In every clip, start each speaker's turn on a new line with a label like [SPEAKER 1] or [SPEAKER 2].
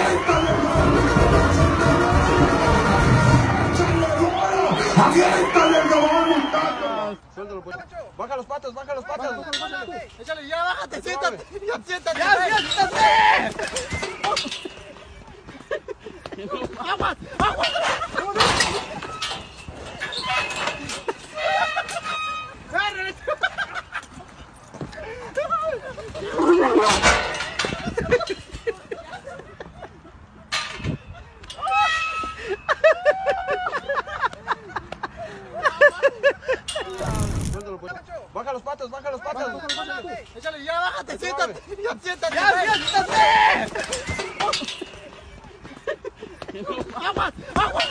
[SPEAKER 1] ¡Aviéntale el caballo, muchacho!
[SPEAKER 2] Suéltalo, pues. Baja los patos, baja los patos.
[SPEAKER 3] Échale, ya, bájate, siéntate. Ya, siéntate.
[SPEAKER 4] ¡Ya, siéntate!
[SPEAKER 3] ¡Aguas! ¡Aguas!
[SPEAKER 2] Suéltalo, pues. Baja los patos, baja los patos.
[SPEAKER 3] Échale, ya, bájate, siéntate. Ya, siéntate.
[SPEAKER 4] ¡Ya, siéntate!
[SPEAKER 3] ¡Aguas! ¡Aguas!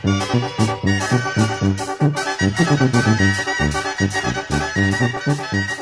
[SPEAKER 1] ¡Agárrale!